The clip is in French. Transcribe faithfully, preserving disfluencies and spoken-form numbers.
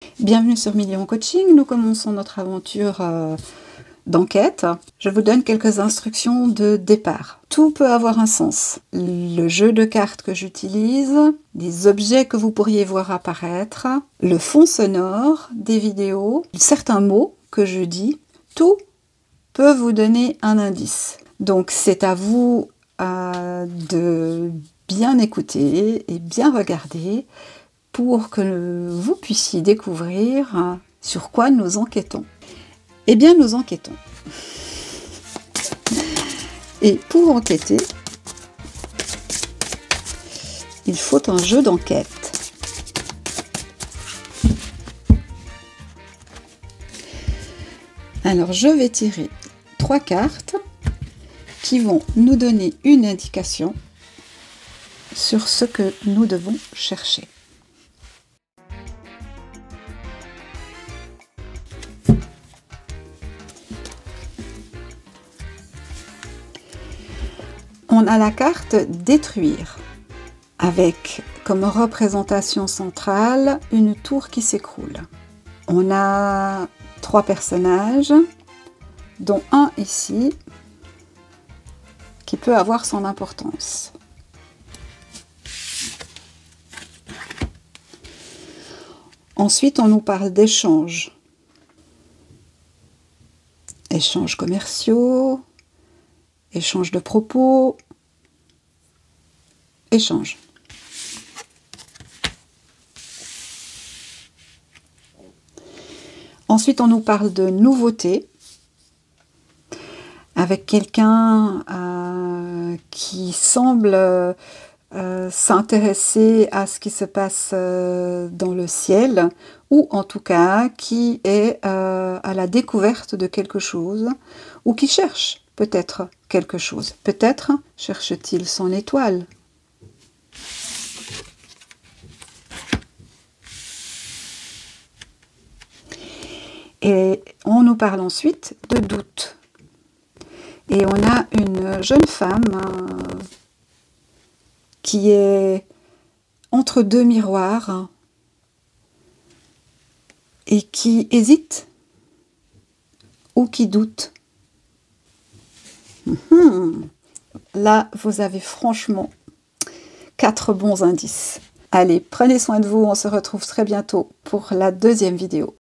Bienvenue sur Million Coaching, nous commençons notre aventure euh, d'enquête. Je vous donne quelques instructions de départ. Tout peut avoir un sens. Le jeu de cartes que j'utilise, des objets que vous pourriez voir apparaître, le fond sonore des vidéos, certains mots que je dis, tout peut vous donner un indice. Donc c'est à vous euh, de bien écouter et bien regarder pour que vous puissiez découvrir sur quoi nous enquêtons. Eh bien, nous enquêtons. Et pour enquêter, il faut un jeu d'enquête. Alors, je vais tirer trois cartes qui vont nous donner une indication sur ce que nous devons chercher. On a la carte détruire, avec comme représentation centrale une tour qui s'écroule. On a trois personnages, dont un ici, qui peut avoir son importance. Ensuite, on nous parle d'échanges. Échanges commerciaux, échange de propos, échange. Ensuite, on nous parle de nouveautés, avec quelqu'un euh, qui semble euh, s'intéresser à ce qui se passe euh, dans le ciel, ou en tout cas qui est euh, à la découverte de quelque chose, ou qui cherche peut-être quelque chose. Peut-être cherche-t-il son étoile. Et on nous parle ensuite de doute. Et on a une jeune femme euh, qui est entre deux miroirs et qui hésite ou qui doute. Là, vous avez franchement quatre bons indices. Allez, prenez soin de vous, on se retrouve très bientôt pour la deuxième vidéo.